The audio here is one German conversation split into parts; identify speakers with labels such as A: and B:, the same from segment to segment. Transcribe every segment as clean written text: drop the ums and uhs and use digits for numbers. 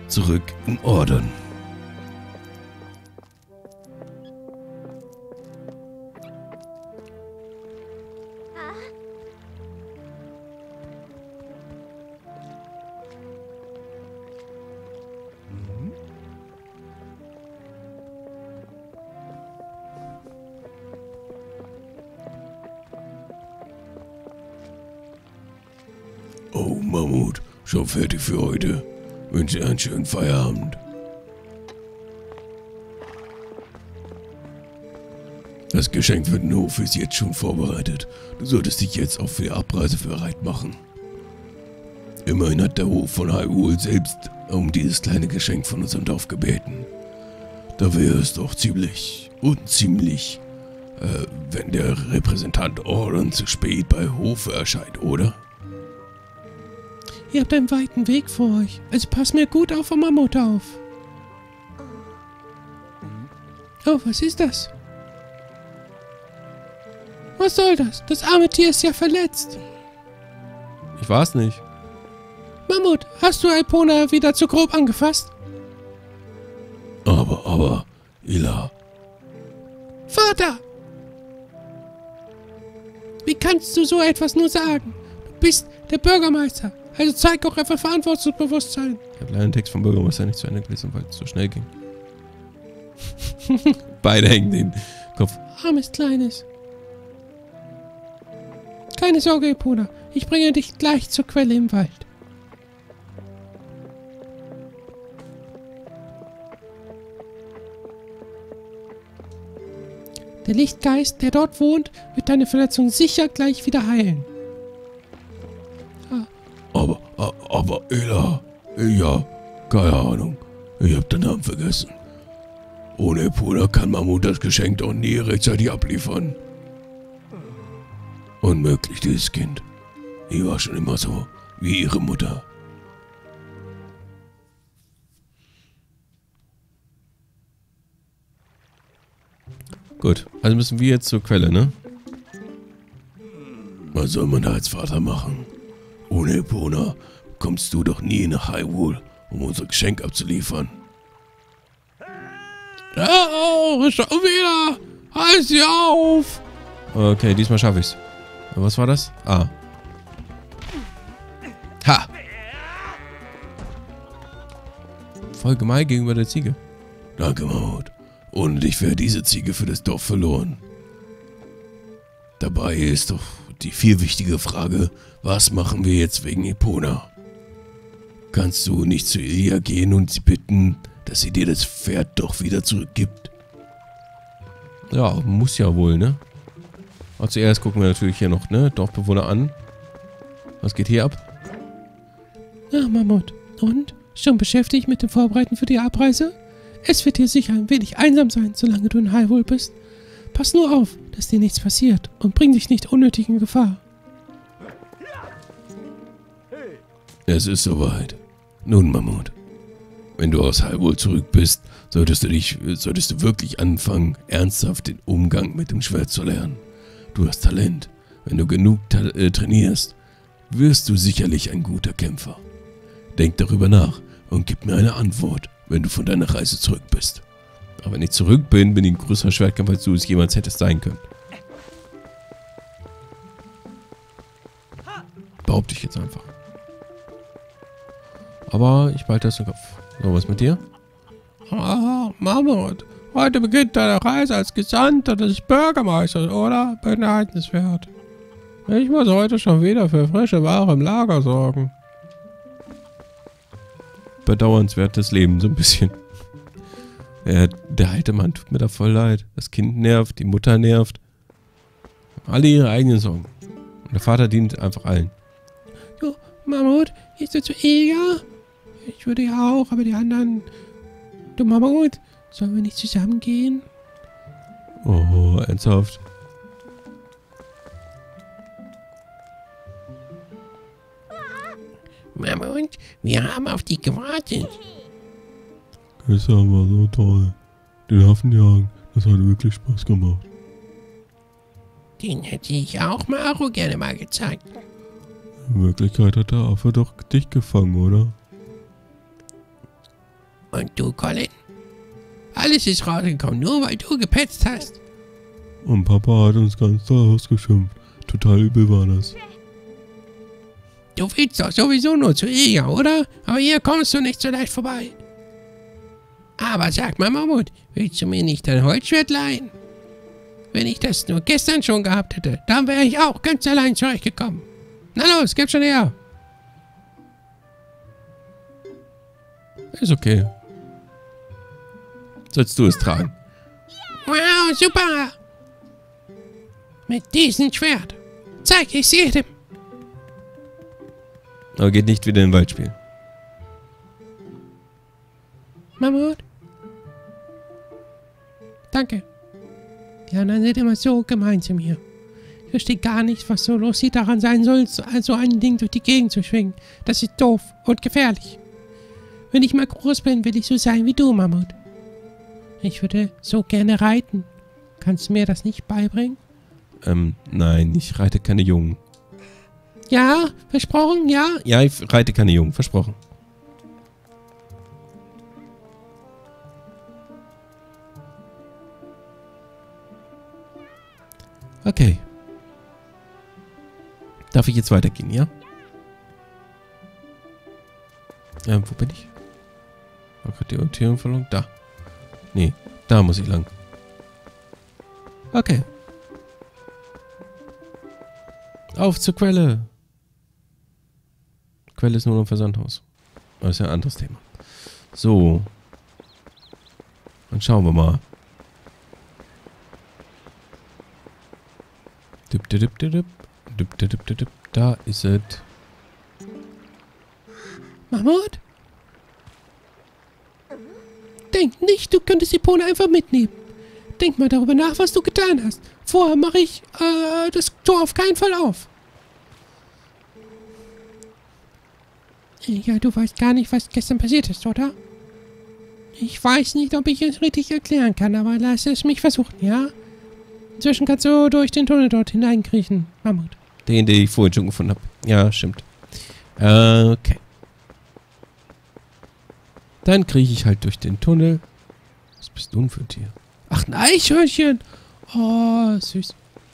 A: zurück in Orden. Oh, Mammut, schon fertig für heute. Wünsche dir einen schönen Feierabend. Das Geschenk für den Hof ist jetzt schon vorbereitet. Du solltest dich jetzt auch für die Abreise bereit machen. Immerhin hat der Hof von Hyrule selbst um dieses kleine Geschenk von unserem Dorf gebeten. Da wäre es doch ziemlich unziemlich, wenn der Repräsentant Orden zu spät bei Hofe erscheint, oder?
B: Ihr habt einen weiten Weg vor euch, also passt mir gut auf Mammut auf. Oh, was ist das? Was soll das? Das arme Tier ist ja verletzt.
C: Ich war's nicht.
B: Mammut, hast du Epona wieder zu grob angefasst?
A: Aber, Ila.
B: Vater! Wie kannst du so etwas nur sagen? Du bist der Bürgermeister. Also zeig auch einfach Verantwortungsbewusstsein.
C: Ich habe leider den Text vom Bürgermeister nicht zu Ende gelesen, weil es so schnell ging. Beide hängen den Kopf.
B: Armes Kleines. Keine Sorge, Epona. Ich bringe dich gleich zur Quelle im Wald. Der Lichtgeist, der dort wohnt, wird deine Verletzung sicher gleich wieder heilen.
A: Aber Ela, ja, keine Ahnung. Ich hab den Namen vergessen. Ohne Epona kann Mammut das Geschenk doch nie rechtzeitig abliefern. Unmöglich, dieses Kind. Die war schon immer so, wie ihre Mutter.
C: Gut, also müssen wir jetzt zur Quelle, ne?
A: Was soll man da als Vater machen? Ohne Epona kommst du doch nie nach Hyrule, um unser Geschenk abzuliefern.
B: Oh, schon wieder! Halt sie auf!
C: Okay, diesmal schaffe ich's. Was war das? Ah. Ha! Voll gemein gegenüber der Ziege.
A: Danke, Mammut. Ohne dich wäre diese Ziege für das Dorf verloren. Dabei ist doch die viel wichtige Frage, was machen wir jetzt wegen Epona? Kannst du nicht zu Ilia gehen und sie bitten, dass sie dir das Pferd doch wieder zurückgibt?
C: Ja, muss ja wohl, ne? Aber zuerst gucken wir natürlich hier noch, ne? Dorfbewohner an. Was geht hier ab?
B: Ja, Mammut. Und? Schon beschäftigt mit dem Vorbereiten für die Abreise? Es wird hier sicher ein wenig einsam sein, solange du in Hyrule bist. Pass nur auf, dass dir nichts passiert und bring dich nicht unnötig in Gefahr.
A: Es ist soweit. Nun, Mammut. Wenn du aus Hyrule zurück bist, solltest du wirklich anfangen, ernsthaft den Umgang mit dem Schwert zu lernen. Du hast Talent. Wenn du genug trainierst, wirst du sicherlich ein guter Kämpfer. Denk darüber nach und gib mir eine Antwort, wenn du von deiner Reise zurück bist.
C: Aber wenn ich zurück bin, bin ich ein größerer Schwertkämpfer, als du es jemals hättest sein können. Behaupte ich jetzt einfach. Aber ich behalte das im Kopf. So, was mit dir?
B: Oh, Mammut, heute beginnt deine Reise als Gesandter des Bürgermeisters, oder? Beneidenswert. Ich muss heute schon wieder für frische Ware im Lager sorgen.
C: Bedauernswertes Leben, so ein bisschen. Der alte Mann tut mir da voll leid. Das Kind nervt, die Mutter nervt. Alle ihre eigenen Sorgen. Und der Vater dient einfach allen.
B: Du, Mammut, gehst du zu Ilia? Ich würde ja auch, aber die anderen... Du, Mammut, sollen wir nicht zusammen gehen?
C: Oh, ernsthaft.
B: Mammut, wir haben auf dich gewartet.
A: Gestern war so toll. Den Affenjagen, das hat wirklich Spaß gemacht.
B: Den hätte ich auch Maru gerne mal gezeigt.
A: In Wirklichkeit hat der Affe doch dich gefangen, oder?
B: Und du, Colin? Alles ist rausgekommen, nur weil du gepetzt hast.
C: Und Papa hat uns ganz doll ausgeschimpft. Total übel war das.
B: Du willst doch sowieso nur zu Ilja, oder? Aber hier kommst du nicht so leicht vorbei. Aber sag mal, Mammut, willst du mir nicht dein Holzschwert leihen? Wenn ich das nur gestern schon gehabt hätte, dann wäre ich auch ganz allein zurechtgekommen. Na los, gib schon her.
C: Ist okay. Sollst du es tragen?
B: Wow, super. Mit diesem Schwert zeig ich's jedem.
C: Aber geht nicht wieder in den Wald spielen.
B: Mammut? Danke. Die anderen sind immer so gemein zu mir. Ich verstehe gar nicht, was so lustig daran sein soll, so ein Ding durch die Gegend zu schwingen. Das ist doof und gefährlich. Wenn ich mal groß bin, will ich so sein wie du, Mammut. Ich würde so gerne reiten. Kannst du mir das nicht beibringen?
C: Nein, ich reite keine Jungen.
B: Ja, versprochen, ja?
C: Ja, ich reite keine Jungen, versprochen. Okay. Darf ich jetzt weitergehen, ja? Wo bin ich? War gerade die Orientierung verloren? Da. Nee, da muss ich lang. Okay. Auf zur Quelle. Quelle ist nur noch ein Versandhaus. Das ist ja ein anderes Thema. So. Dann schauen wir mal. Da ist es.
B: Mammut? Denk nicht, du könntest die Pone einfach mitnehmen. Denk mal darüber nach, was du getan hast. Vorher mache ich das Tor auf keinen Fall auf. Ja, du weißt gar nicht, was gestern passiert ist, oder? Ich weiß nicht, ob ich es richtig erklären kann, aber lass es mich versuchen, ja? Inzwischen kannst du durch den Tunnel dort hineinkriechen, Mammut.
C: Den ich vorhin schon gefunden habe. Ja, stimmt. Okay. Dann krieche ich halt durch den Tunnel. Was bist du denn für ein Tier?
B: Ach, ein Eichhörnchen. Oh, süß.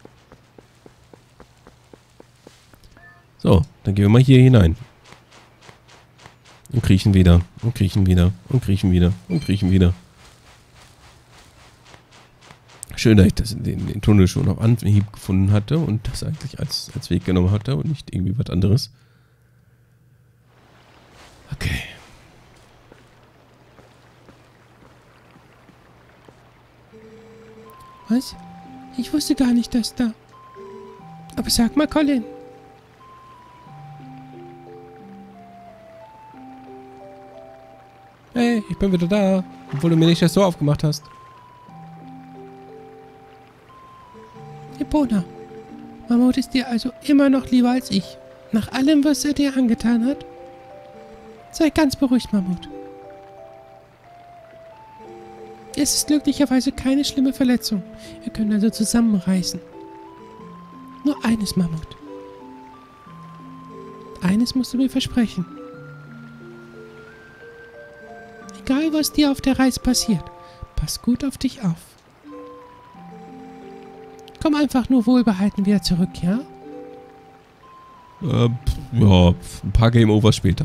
C: So, dann gehen wir mal hier hinein. Und kriechen wieder. Und kriechen wieder. Und kriechen wieder. Und kriechen wieder. Schön, dass ich das in den Tunnel schon auf Anhieb gefunden hatte und das eigentlich als Weg genommen hatte und nicht irgendwie was anderes. Okay.
B: Was? Ich wusste gar nicht, dass da... Aber sag mal, Colin.
C: Hey, ich bin wieder da. Obwohl du mir nicht das Tor aufgemacht hast.
B: Epona, Mammut ist dir also immer noch lieber als ich. Nach allem, was er dir angetan hat? Sei ganz beruhigt, Mammut. Es ist glücklicherweise keine schlimme Verletzung. Wir können also zusammenreißen. Nur eines, Mammut. Eines musst du mir versprechen. Egal, was dir auf der Reise passiert, pass gut auf dich auf. Komm einfach nur wohlbehalten wieder zurück, ja?
C: Ja, ein paar Game Overs später.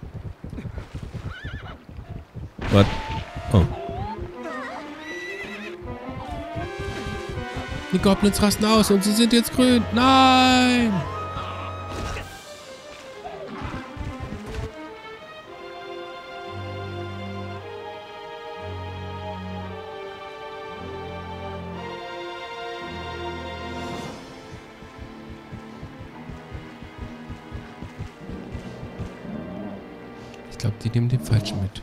C: Was? Oh.
B: Die Goblins rasten aus und sie sind jetzt grün. Nein!
C: Ich glaube, die nehmen den falschen mit.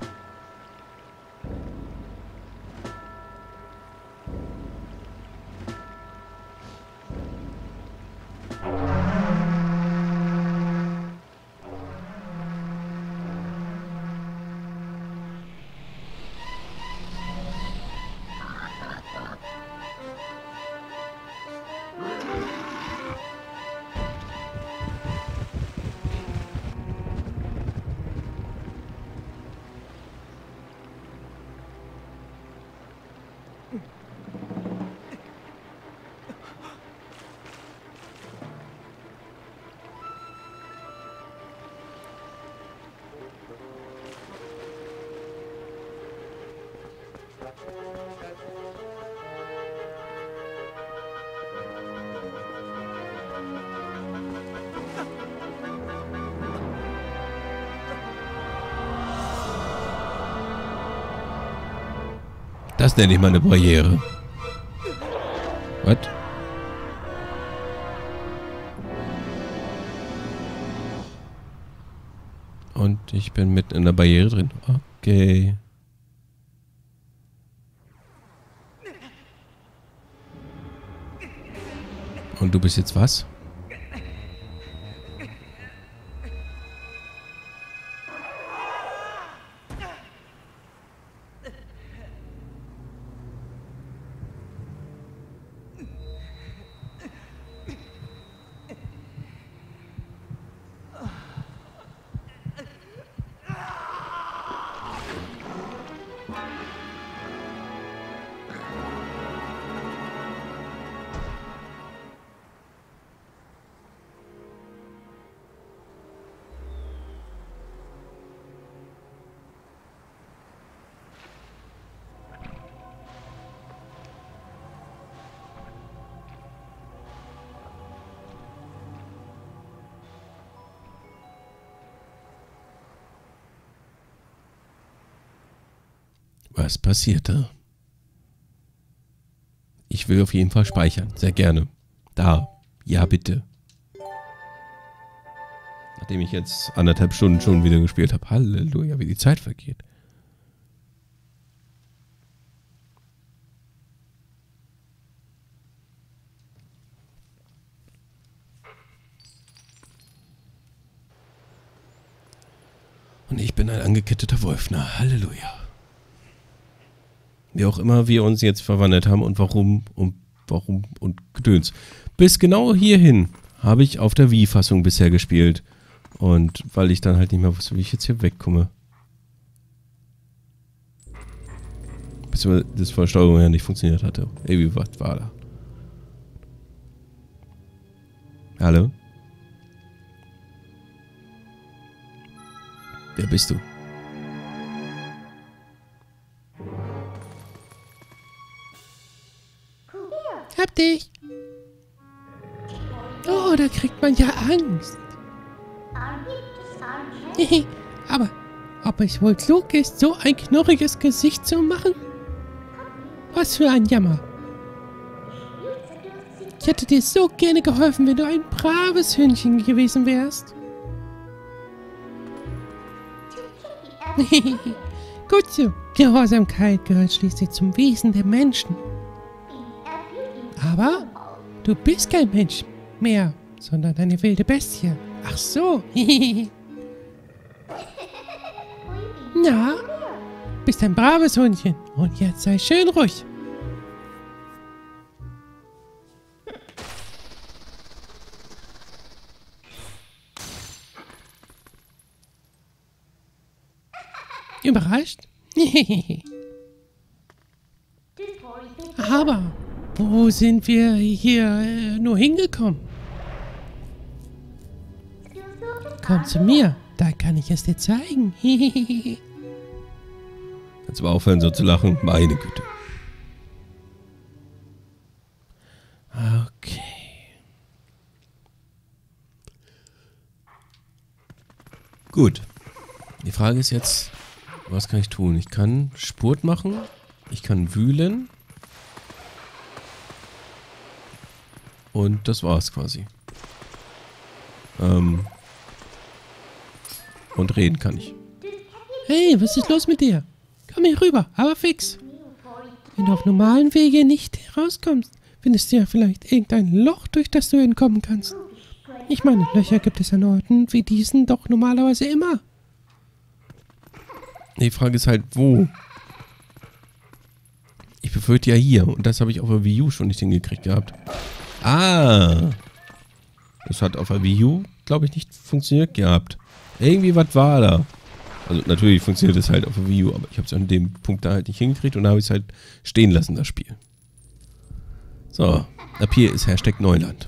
A: Das nenne ich mal eine Barriere. Was? Und ich bin mitten in der Barriere drin. Okay. Und du bist jetzt was? Was passiert da? Ich will auf jeden Fall speichern. Sehr gerne. Da. Ja, bitte. Nachdem ich jetzt 1,5 Stunden schon wieder gespielt habe. Halleluja, wie die Zeit vergeht. Und ich bin ein angeketteter Wolf. Na, Halleluja. Wie auch immer wir uns jetzt verwandelt haben und warum und Gedöns. Bis genau hierhin habe ich auf der Wii-Fassung bisher gespielt. Und weil ich dann halt nicht mehr wusste, wie ich jetzt hier wegkomme. Bis das von der Steuerung her nicht funktioniert hatte. Ey, wie was war da? Hallo? Wer bist du?
B: Hab dich. Oh, da kriegt man ja Angst. Aber ob es wohl klug ist, so ein knorriges Gesicht zu machen? Was für ein Jammer. Ich hätte dir so gerne geholfen, wenn du ein braves Hündchen gewesen wärst. Gut so. Gehorsamkeit gehört schließlich zum Wesen der Menschen. Aber du bist kein Mensch mehr, sondern eine wilde Bestie. Ach so. Na, bist ein braves Hundchen. Und jetzt sei schön ruhig. Überrascht? Aber wo sind wir hier nur hingekommen? Komm zu mir, da kann ich es dir zeigen.
A: Kannst du mal aufhören, so zu lachen? Meine Güte. Okay. Gut. Die Frage ist jetzt, was kann ich tun? Ich kann Spurt machen. Ich kann wühlen. Und das war's quasi. Und reden kann ich.
B: Hey, was ist los mit dir? Komm hier rüber, aber fix. Wenn du auf normalen Wege nicht herauskommst, findest du ja vielleicht irgendein Loch, durch das du entkommen kannst. Ich meine, Löcher gibt es an Orten wie diesen doch normalerweise immer.
A: Die Frage ist halt, wo? Ich befürchte ja hier. Und das habe ich auf der Wii U schon nicht hingekriegt gehabt. Ah. Das hat auf der Wii U, glaube ich, nicht funktioniert gehabt. Irgendwie was war da. Also natürlich funktioniert es halt auf der Wii U, aber ich habe es an dem Punkt da halt nicht hingekriegt und da habe ich es halt stehen lassen, das Spiel. So, ab hier ist Hashtag Neuland.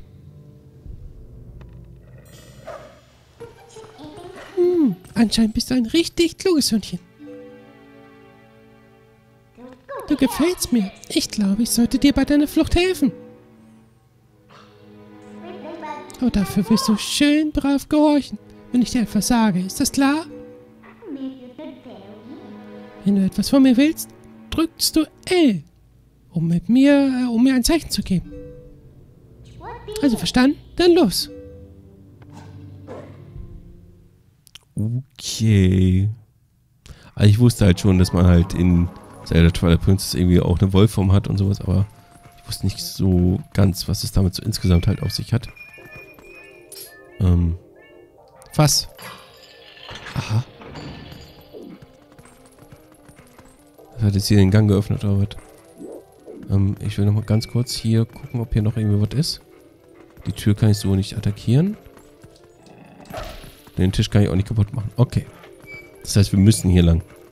B: Anscheinend bist du ein richtig kluges Hündchen. Du gefällst mir. Ich glaube, ich sollte dir bei deiner Flucht helfen. Aber dafür wirst du schön brav gehorchen, wenn ich dir etwas sage. Ist das klar? Wenn du etwas von mir willst, drückst du L, um mir ein Zeichen zu geben. Also verstanden? Dann los.
C: Okay. Also ich wusste halt schon, dass man halt in Zelda Twilight Princess irgendwie auch eine Wollform hat und sowas, aber ich wusste nicht so ganz, was es damit so insgesamt halt auf sich hat. Fass. Aha. Das hat jetzt hier den Gang geöffnet, oder was? Ich will nochmal ganz kurz hier gucken, ob hier noch irgendwie was ist. Die Tür kann ich so nicht attackieren. Den Tisch kann ich auch nicht kaputt machen. Okay. Das heißt, wir müssen hier lang.